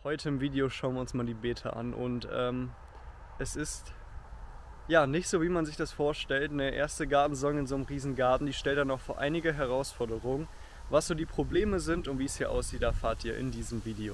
Heute im Video schauen wir uns mal die Beete an und es ist ja nicht so, wie man sich das vorstellt. Eine erste Gartensaison in so einem riesen Garten, die stellt dann noch vor einige Herausforderungen. Was so die Probleme sind und wie es hier aussieht, erfahrt ihr in diesem Video.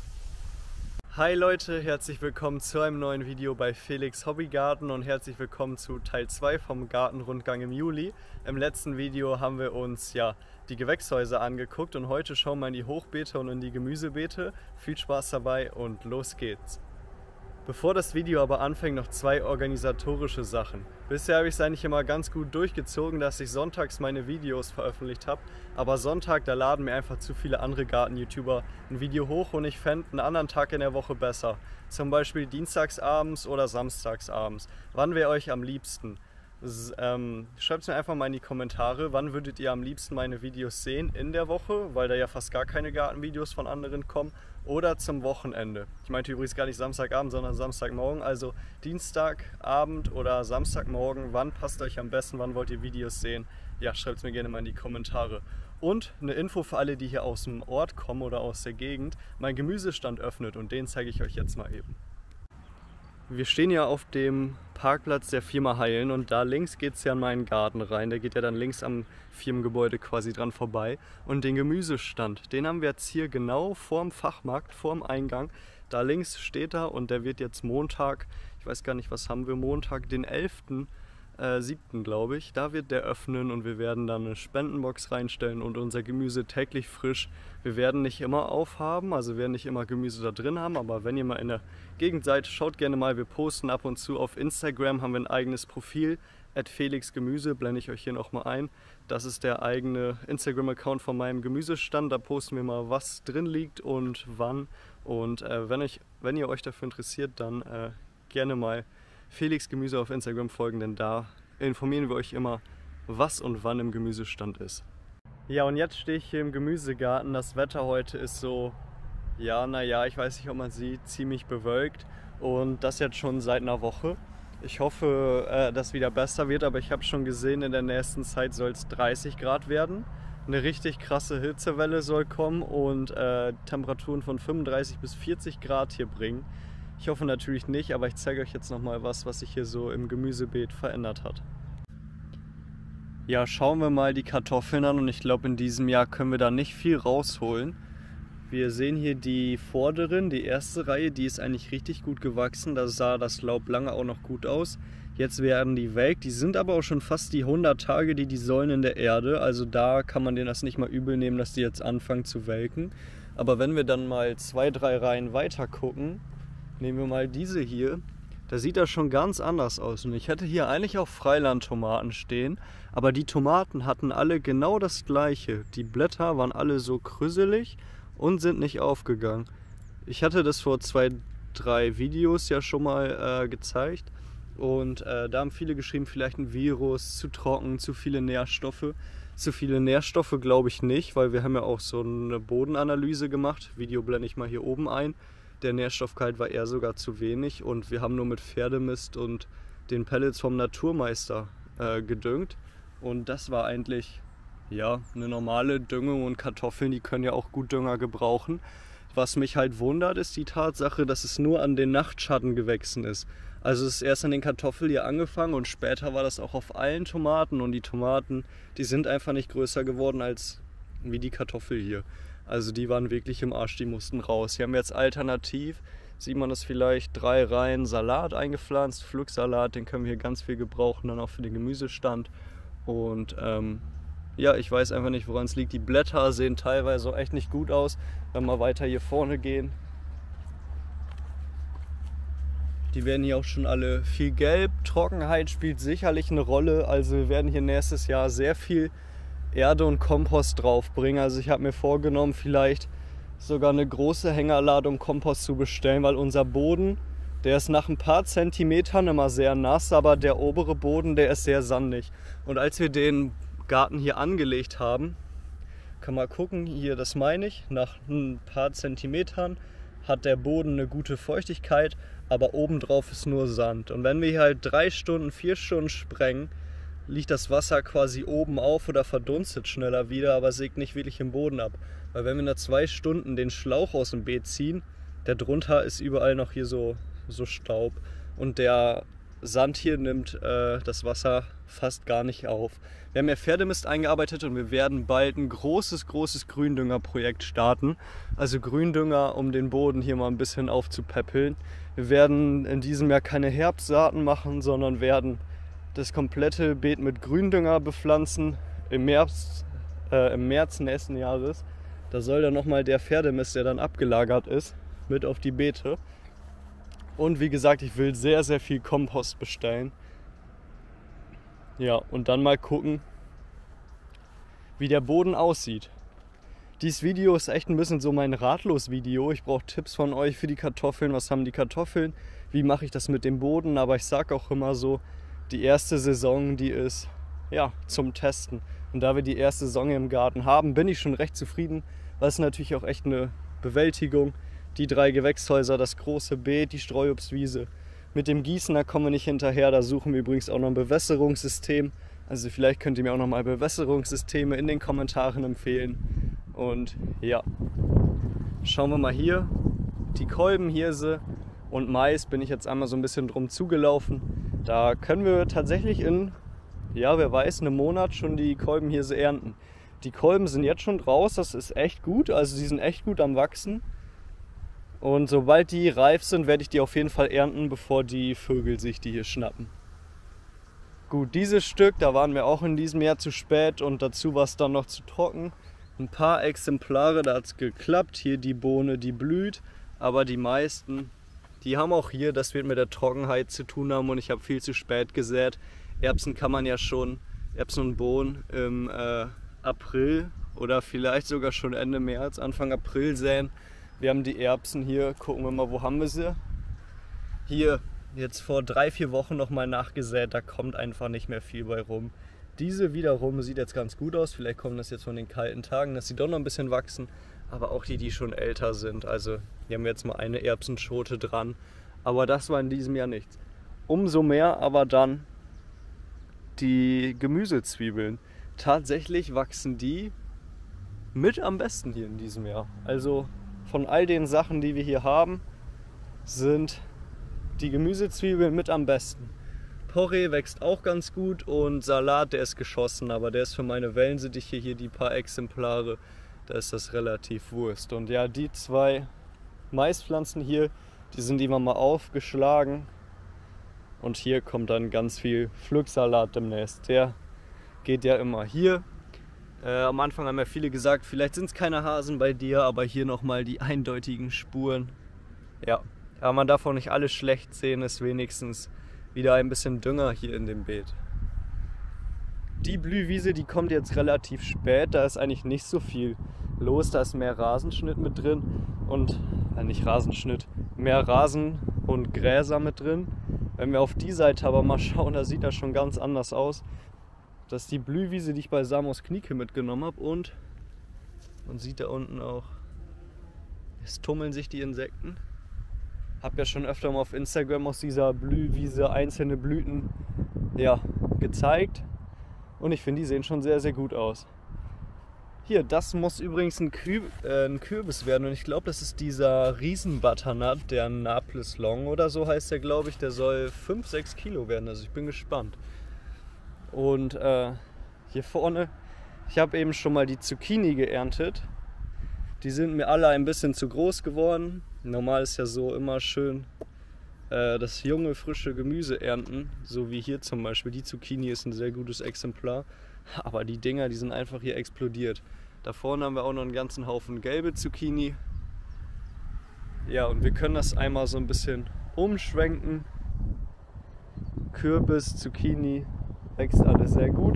Hi Leute, herzlich willkommen zu einem neuen Video bei Felix Hobbygarten und herzlich willkommen zu Teil 2 vom Gartenrundgang im Juli. Im letzten Video haben wir uns die Gewächshäuser angeguckt und heute schauen wir in die Hochbeete und in die Gemüsebeete. Viel Spaß dabei und los geht's! Bevor das Video aber anfängt, noch zwei organisatorische Sachen. Bisher habe ich es eigentlich immer ganz gut durchgezogen, dass ich sonntags meine Videos veröffentlicht habe, aber Sonntag, da laden mir einfach zu viele andere Garten-YouTuber ein Video hoch und ich fände einen anderen Tag in der Woche besser. Zum Beispiel dienstagsabends oder samstagsabends. Wann wäre euch am liebsten? Schreibt es mir einfach mal in die Kommentare, wann würdet ihr am liebsten meine Videos sehen in der Woche, weil da ja fast gar keine Gartenvideos von anderen kommen, oder zum Wochenende. Ich meinte übrigens gar nicht Samstagabend, sondern Samstagmorgen, also Dienstagabend oder Samstagmorgen, wann passt euch am besten, wann wollt ihr Videos sehen? Ja, schreibt es mir gerne mal in die Kommentare. Und eine Info für alle, die hier aus dem Ort kommen oder aus der Gegend, mein Gemüsestand öffnet und den zeige ich euch jetzt mal eben. Wir stehen ja auf dem Parkplatz der Firma Heilen und da links geht es ja in meinen Garten rein. Der geht ja dann links am Firmengebäude quasi dran vorbei. Und den Gemüsestand, den haben wir jetzt hier genau vorm Fachmarkt, vorm Eingang. Da links steht er und der wird jetzt Montag, ich weiß gar nicht, was haben wir, Montag, den 11.07. glaube ich. Da wird der öffnen und wir werden dann eine Spendenbox reinstellen und unser Gemüse täglich frisch. Wir werden nicht immer aufhaben, also wir werden nicht immer Gemüse da drin haben, aber wenn ihr mal in der Gegend seid, schaut gerne mal, wir posten ab und zu auf Instagram, haben wir ein eigenes Profil, @felixgemüse, blende ich euch hier nochmal ein. Das ist der eigene Instagram-Account von meinem Gemüsestand, da posten wir mal, was drin liegt und wann. Und wenn ihr euch dafür interessiert, dann gerne mal Felix Gemüse auf Instagram folgen, denn da informieren wir euch immer, was und wann im Gemüsestand ist. Ja, und jetzt stehe ich hier im Gemüsegarten. Das Wetter heute ist so, ja, naja, ich weiß nicht, ob man sieht, ziemlich bewölkt und das jetzt schon seit einer Woche. Ich hoffe, dass es wieder besser wird, aber ich habe schon gesehen, in der nächsten Zeit soll es 30 Grad werden. Eine richtig krasse Hitzewelle soll kommen und Temperaturen von 35 bis 40 Grad hier bringen. Ich hoffe natürlich nicht, aber ich zeige euch jetzt nochmal was sich hier so im Gemüsebeet verändert hat. Ja, schauen wir mal die Kartoffeln an und ich glaube, in diesem Jahr können wir da nicht viel rausholen. Wir sehen hier die vorderen, die erste Reihe, die ist eigentlich richtig gut gewachsen. Da sah das Laub lange auch noch gut aus. Jetzt werden die welk, die sind aber auch schon fast die 100 Tage, die sollen in der Erde. Also da kann man denen das nicht mal übel nehmen, dass die jetzt anfangen zu welken. Aber wenn wir dann mal 2, 3 Reihen weiter gucken, nehmen wir mal diese hier, da sieht das schon ganz anders aus. Und ich hätte hier eigentlich auch Freilandtomaten stehen, aber die Tomaten hatten alle genau das gleiche. Die Blätter waren alle so krüsselig und sind nicht aufgegangen. Ich hatte das vor 2, 3 Videos ja schon mal gezeigt und da haben viele geschrieben, vielleicht ein Virus, zu trocken, zu viele Nährstoffe. Zu viele Nährstoffe glaube ich nicht, weil wir haben ja auch so eine Bodenanalyse gemacht. Video blende ich mal hier oben ein. Der Nährstoffgehalt war eher sogar zu wenig und wir haben nur mit Pferdemist und den Pellets vom Naturmeister gedüngt. Und das war eigentlich ja eine normale Düngung und Kartoffeln, die können ja auch gut Dünger gebrauchen. Was mich halt wundert, ist die Tatsache, dass es nur an den Nachtschatten gewachsen ist. Also es ist erst an den Kartoffeln hier angefangen und später war das auch auf allen Tomaten und die Tomaten, die sind einfach nicht größer geworden als wie die Kartoffel hier. Also die waren wirklich im Arsch, die mussten raus. Hier haben wir jetzt alternativ, sieht man das vielleicht, 3 Reihen Salat eingepflanzt, Pflücksalat, den können wir hier ganz viel gebrauchen, dann auch für den Gemüsestand. Und ja, ich weiß einfach nicht, woran es liegt. Die Blätter sehen teilweise auch echt nicht gut aus, wenn wir weiter hier vorne gehen. Die werden hier auch schon alle viel gelb. Trockenheit spielt sicherlich eine Rolle, also wir werden hier nächstes Jahr sehr viel Erde und Kompost draufbringen. Also ich habe mir vorgenommen, vielleicht sogar eine große Hängerladung Kompost zu bestellen, weil unser Boden, der ist nach ein paar Zentimetern immer sehr nass, aber der obere Boden, der ist sehr sandig. Und als wir den Garten hier angelegt haben, kann man gucken, hier, das meine ich, nach ein paar Zentimetern hat der Boden eine gute Feuchtigkeit, aber obendrauf ist nur Sand. Und wenn wir hier halt 3 Stunden, 4 Stunden sprengen, liegt das Wasser quasi oben auf oder verdunstet schneller wieder, aber sägt nicht wirklich im Boden ab. Weil wenn wir nach 2 Stunden den Schlauch aus dem Beet ziehen, Darunter ist überall noch hier so Staub und der Sand hier nimmt das Wasser fast gar nicht auf. Wir haben ja Pferdemist eingearbeitet und wir werden bald ein großes Gründüngerprojekt starten. Also Gründünger, um den Boden hier mal ein bisschen aufzupäppeln. Wir werden in diesem Jahr keine Herbstsaaten machen, sondern werden das komplette Beet mit Gründünger bepflanzen im März nächsten Jahres. Da soll dann nochmal der Pferdemist, der dann abgelagert ist, mit auf die Beete. Und wie gesagt, ich will sehr viel Kompost bestellen. Ja, und dann mal gucken, wie der Boden aussieht. Dieses Video ist echt ein bisschen so mein Ratlos-Video. Ich brauche Tipps von euch für die Kartoffeln. Was haben die Kartoffeln? Wie mache ich das mit dem Boden? Aber ich sage auch immer so, die erste Saison, die ist ja zum Testen. Und da wir die erste Saison im Garten haben, bin ich schon recht zufrieden. Weil es natürlich auch echt eine Bewältigung. Die 3 Gewächshäuser, das große Beet, die Streuobstwiese. Mit dem Gießen, da kommen wir nicht hinterher. Da suchen wir übrigens auch noch ein Bewässerungssystem. Also vielleicht könnt ihr mir auch noch mal Bewässerungssysteme in den Kommentaren empfehlen. Und ja, schauen wir mal hier. Die Kolben, Hirse und Mais bin ich jetzt einmal so ein bisschen drum zugelaufen. Da können wir tatsächlich in, ja wer weiß, einem Monat schon die Kolbenhirse ernten. Die Kolben sind jetzt schon raus, das ist echt gut. Also sie sind echt gut am Wachsen. Und sobald die reif sind, werde ich die auf jeden Fall ernten, bevor die Vögel sich die hier schnappen. Gut, dieses Stück, da waren wir auch in diesem Jahr zu spät und dazu war es dann noch zu trocken. Ein paar Exemplare, da hat es geklappt. Hier die Bohne, die blüht, aber die meisten, die haben auch hier, das wird mit der Trockenheit zu tun haben und ich habe viel zu spät gesät. Erbsen kann man ja schon, Erbsen und Bohnen im April oder vielleicht sogar schon Ende März, Anfang April säen. Wir haben die Erbsen hier, gucken wir mal, wo haben wir sie? Hier, jetzt vor 3-4 Wochen nochmal nachgesät, da kommt einfach nicht mehr viel bei rum. Diese wiederum sieht jetzt ganz gut aus, vielleicht kommt das jetzt von den kalten Tagen, dass sie doch noch ein bisschen wachsen. Aber auch die schon älter sind, also hier haben wir jetzt mal eine Erbsenschote dran. Aber das war in diesem Jahr nichts. Umso mehr aber dann die Gemüsezwiebeln. Tatsächlich wachsen die mit am besten hier in diesem Jahr. Also von all den Sachen, die wir hier haben, sind die Gemüsezwiebeln mit am besten. Porree wächst auch ganz gut und Salat, der ist geschossen, aber der ist für meine Wellensittiche hier die paar Exemplare, da ist das relativ Wurst. Und ja, die 2 Maispflanzen hier, die sind immer mal aufgeschlagen und hier kommt dann ganz viel Pflücksalat demnächst. Der geht ja immer hier. Am Anfang haben ja viele gesagt, vielleicht sind es keine Hasen bei dir, aber hier nochmal die eindeutigen Spuren. Ja, aber man darf auch nicht alles schlecht sehen, ist wenigstens wieder ein bisschen Dünger hier in dem Beet. Die Blühwiese, die kommt jetzt relativ spät, da ist eigentlich nicht so viel los, da ist mehr Rasenschnitt mit drin und, nicht Rasenschnitt, mehr Rasen und Gräser mit drin. Wenn wir auf die Seite aber mal schauen, da sieht das schon ganz anders aus. Das ist die Blühwiese, die ich bei Samos Knieke mitgenommen habe und man sieht da unten auch, es tummeln sich die Insekten. Habe ja schon öfter mal auf Instagram aus dieser Blühwiese einzelne Blüten gezeigt und ich finde, die sehen schon sehr gut aus. Hier, das muss übrigens ein Kürbis werden und ich glaube, das ist dieser Riesenbutternut, der Naples Long oder so heißt der, glaube ich. Der soll 5-6 Kilo werden, also ich bin gespannt. Und hier vorne, ich habe eben schon mal die Zucchini geerntet. Die sind mir alle ein bisschen zu groß geworden. Normal ist ja so immer schön das junge, frische Gemüse ernten. So wie hier zum Beispiel. Die Zucchini ist ein sehr gutes Exemplar. Aber die Dinger, die sind einfach hier explodiert. Da vorne haben wir auch noch einen ganzen Haufen gelbe Zucchini. Ja, und wir können das einmal so ein bisschen umschwenken. Kürbis, Zucchini, wächst alles sehr gut.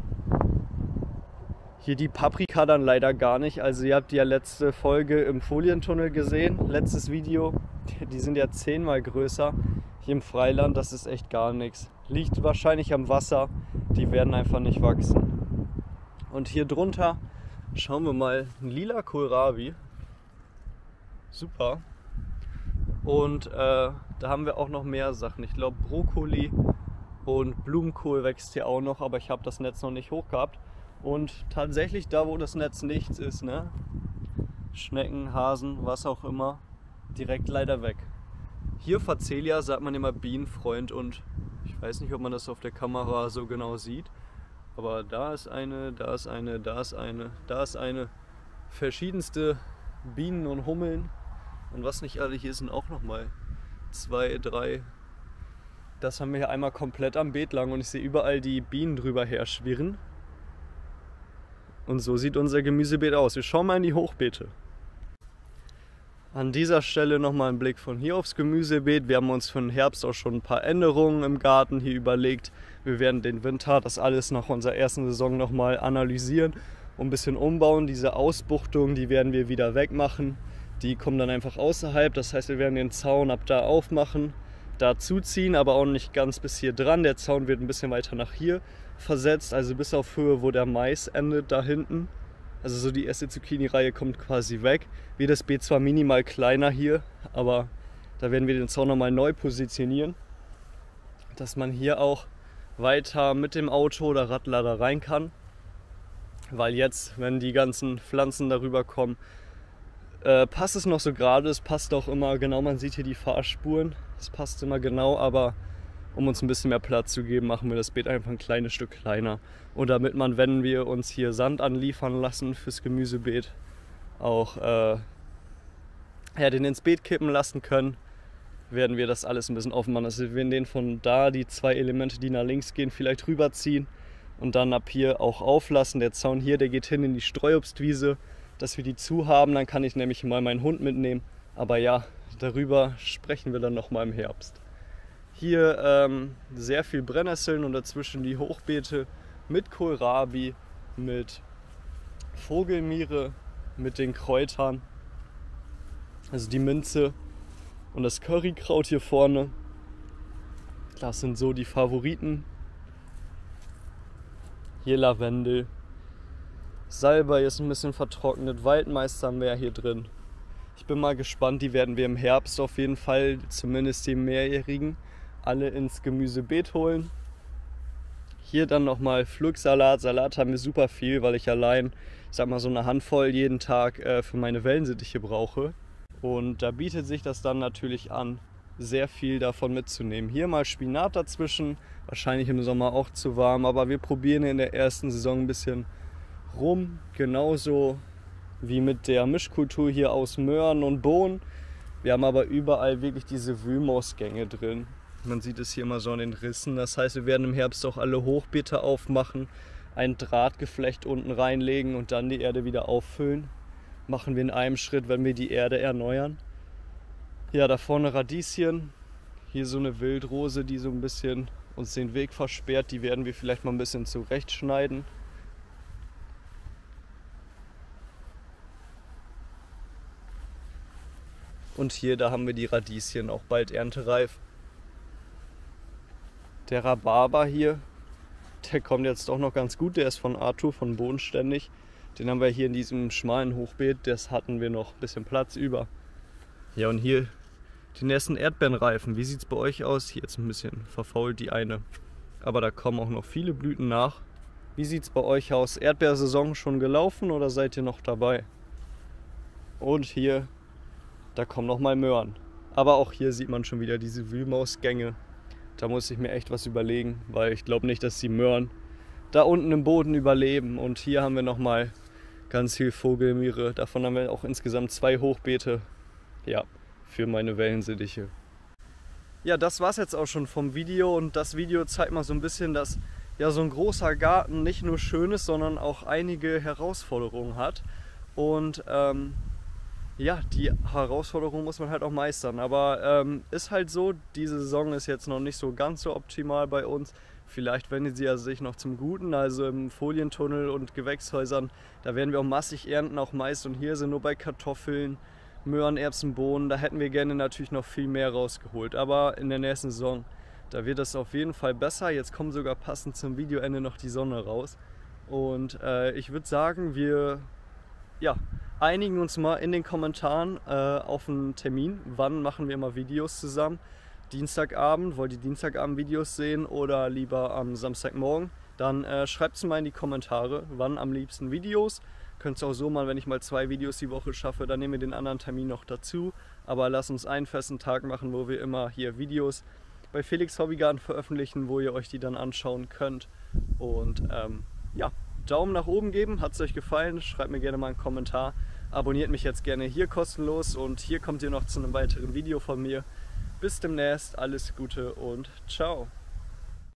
Hier die Paprika dann leider gar nicht. Also ihr habt ja letzte Folge im Folientunnel gesehen, letztes Video. Die sind ja 10-mal größer. Hier im Freiland, das ist echt gar nichts. Liegt wahrscheinlich am Wasser, die werden einfach nicht wachsen. Und hier drunter schauen wir mal, ein lila Kohlrabi. Super. Und da haben wir auch noch mehr Sachen. Ich glaube Brokkoli und Blumenkohl wächst hier auch noch, aber ich habe das Netz noch nicht hoch gehabt. Und tatsächlich da, wo das Netz nichts ist, ne? Schnecken, Hasen, was auch immer, direkt leider weg. Hier Facelia sagt man immer Bienenfreund und ich weiß nicht, ob man das auf der Kamera so genau sieht, aber da ist eine, da ist eine, da ist eine, da ist eine. Verschiedenste Bienen und Hummeln und was nicht alle, hier sind auch nochmal 2, 3. Das haben wir hier einmal komplett am Beet lang und ich sehe überall die Bienen drüber her schwirren. Und so sieht unser Gemüsebeet aus. Wir schauen mal in die Hochbeete. An dieser Stelle nochmal ein Blick von hier aufs Gemüsebeet. Wir haben uns für den Herbst auch schon ein paar Änderungen im Garten hier überlegt. Wir werden den Winter, das alles nach unserer ersten Saison nochmal analysieren und ein bisschen umbauen. Diese Ausbuchtung, die werden wir wieder wegmachen. Die kommen dann einfach außerhalb. Das heißt, wir werden den Zaun ab da aufmachen, da zuziehen, aber auch nicht ganz bis hier dran. Der Zaun wird ein bisschen weiter nach hier versetzt, also bis auf Höhe, wo der Mais endet, da hinten. Also so die erste Zucchini-Reihe kommt quasi weg. Wie das Beet zwar minimal kleiner hier, aber da werden wir den Zaun nochmal neu positionieren, dass man hier auch weiter mit dem Auto oder Radlader rein kann. Weil jetzt, wenn die ganzen Pflanzen darüber kommen, passt es noch so gerade. Es passt auch immer genau, man sieht hier die Fahrspuren. Es passt immer genau, aber um uns ein bisschen mehr Platz zu geben, machen wir das Beet einfach ein kleines Stück kleiner. Und damit man, wenn wir uns hier Sand anliefern lassen fürs Gemüsebeet, auch den ins Beet kippen lassen können, werden wir das alles ein bisschen offen machen. Also wir werden den von da, die 2 Elemente, die nach links gehen, vielleicht rüberziehen und dann ab hier auch auflassen. Der Zaun hier, der geht hin in die Streuobstwiese, dass wir die zu haben. Dann kann ich nämlich mal meinen Hund mitnehmen. Aber ja, darüber sprechen wir dann nochmal im Herbst. Hier sehr viel Brennnesseln und dazwischen die Hochbeete mit Kohlrabi, mit Vogelmiere, mit den Kräutern, also die Minze und das Currykraut hier vorne. Das sind so die Favoriten. Hier Lavendel, Salbei ist ein bisschen vertrocknet, Waldmeister haben wir ja hier drin. Ich bin mal gespannt, die werden wir im Herbst auf jeden Fall, zumindest die mehrjährigen, alle ins Gemüsebeet holen. Hier dann nochmal Pflücksalat. Salat haben wir super viel, weil ich allein, ich sag mal so eine Handvoll jeden Tag für meine Wellensittiche brauche. Und da bietet sich das dann natürlich an, sehr viel davon mitzunehmen. Hier mal Spinat dazwischen, wahrscheinlich im Sommer auch zu warm, aber wir probieren in der ersten Saison ein bisschen rum, genauso wie mit der Mischkultur hier aus Möhren und Bohnen. Wir haben aber überall wirklich diese Wühlmausgänge drin. Man sieht es hier immer so an den Rissen. Das heißt, wir werden im Herbst auch alle Hochbeete aufmachen, ein Drahtgeflecht unten reinlegen und dann die Erde wieder auffüllen. Machen wir in einem Schritt, wenn wir die Erde erneuern. Ja, da vorne Radieschen. Hier so eine Wildrose, die so ein bisschen uns den Weg versperrt. Die werden wir vielleicht mal ein bisschen zurechtschneiden. Und hier, da haben wir die Radieschen, auch bald erntereif. Der Rhabarber hier, der kommt jetzt doch noch ganz gut. Der ist von Arthur, von Bodenständig. Den haben wir hier in diesem schmalen Hochbeet. Das hatten wir noch ein bisschen Platz über. Ja, und hier die nächsten Erdbeerenreifen. Wie sieht es bei euch aus? Hier jetzt ein bisschen verfault die eine. Aber da kommen auch noch viele Blüten nach. Wie sieht es bei euch aus? Erdbeersaison schon gelaufen oder seid ihr noch dabei? Und hier, da kommen noch mal Möhren. Aber auch hier sieht man schon wieder diese Wühlmausgänge. Da muss ich mir echt was überlegen, weil ich glaube nicht, dass die Möhren da unten im Boden überleben. Und hier haben wir nochmal ganz viel Vogelmiere. Davon haben wir auch insgesamt 2 Hochbeete, ja, für meine Wellensittiche. Ja, das war's jetzt auch schon vom Video. Und das Video zeigt mal so ein bisschen, dass ja so ein großer Garten nicht nur schön ist, sondern auch einige Herausforderungen hat. Und ja, die Herausforderung muss man halt auch meistern, aber ist halt so, diese Saison ist jetzt noch nicht so ganz so optimal bei uns. Vielleicht wendet sie ja sich noch zum Guten, also im Folientunnel und Gewächshäusern, da werden wir auch massig ernten, auch Mais und Hirse, nur bei Kartoffeln, Möhren, Erbsen, Bohnen, da hätten wir gerne natürlich noch viel mehr rausgeholt. Aber in der nächsten Saison, da wird es auf jeden Fall besser. Jetzt kommt sogar passend zum Videoende noch die Sonne raus. Und ich würde sagen, wir einigen uns mal in den Kommentaren auf einen Termin. Wann machen wir mal Videos zusammen? Dienstagabend, wollt ihr Dienstagabend-Videos sehen oder lieber am Samstagmorgen? Dann schreibt es mal in die Kommentare, wann am liebsten Videos. Könnt ihr auch so machen, wenn ich mal 2 Videos die Woche schaffe, dann nehmen wir den anderen Termin noch dazu. Aber lass uns einen festen Tag machen, wo wir immer hier Videos bei Felix Hobbygarten veröffentlichen, wo ihr euch die dann anschauen könnt. Und ja, Daumen nach oben geben, hat es euch gefallen, schreibt mir gerne mal einen Kommentar. Abonniert mich jetzt gerne hier kostenlos und hier kommt ihr noch zu einem weiteren Video von mir. Bis demnächst, alles Gute und ciao!